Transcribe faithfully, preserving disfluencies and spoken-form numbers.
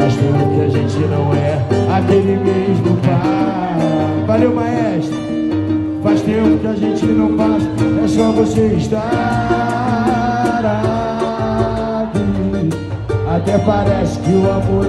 Faz tempo que a gente não é aquele mesmo par. Valeu, maestro. Faz tempo que a gente não passa, é só você estar aqui. Até parece que o amor